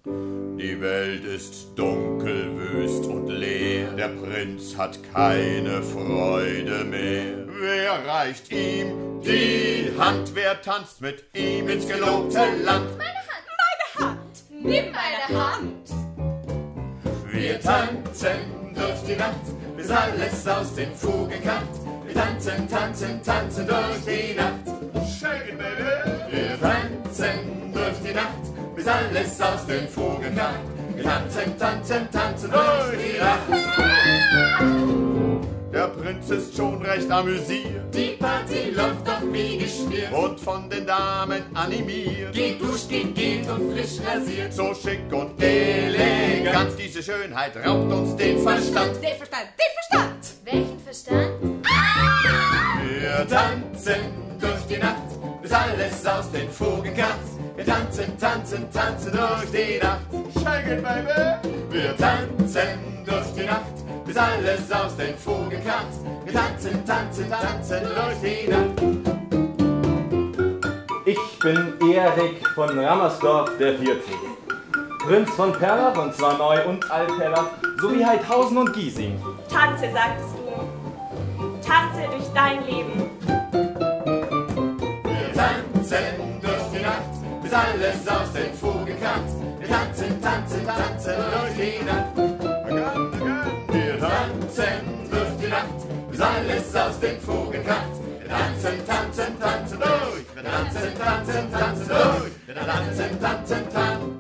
Die Welt ist dunkel, wüst und leer, der Prinz hat keine Freude mehr. Wer reicht ihm die Hand, wer tanzt mit ihm ins gelobte Land? Meine Hand, nimm meine Hand. Wir tanzen durch die Nacht, bis alles aus den Fugen kracht. Wir tanzen, tanzen, tanzen durch die Nacht. Shake it, baby! Wir tanzen durch die Nacht, bis alles aus den Fugen kracht. Wir tanzen, tanzen, tanzen durch die Nacht. Der Prinz ist schon recht amüsiert, Die Party läuft doch wie geschmiert. und von den Damen animiert. Geht duscht, geht und frisch rasiert. So schick und elegant, diese Schönheit raubt uns den Verstand. Den Verstand, den Verstand. Welchen Verstand? Wir tanzen durch die Nacht, bis alles aus den Fugen kracht. Wir tanzen, tanzen, tanzen durch die Nacht. Shake it, baby! Wir tanzen durch die Nacht, bis alles aus den Fugen kracht. Wir tanzen, tanzen, tanzen durch die Nacht. Ich bin Erik von Rammersdorf der 14. Prinz von Perlach, und zwar Neu- und Altperlach, sowie Heidhausen und Giesing. Tanze, sagtest du. Tanze durch dein Leben. Wir tanzen durch die Nacht, bis alles aus den Fugen kracht. Wir tanzen, tanzen, tanzen durch die Nacht. Again, again. Wir tanzen durch die Nacht, bis alles aus den Fugen kracht. Wir tanzen, tanzen, tanzen durch. Wir tanzen, tanzen, tanzen durch. Wir tanzen, tanzen, tanzen.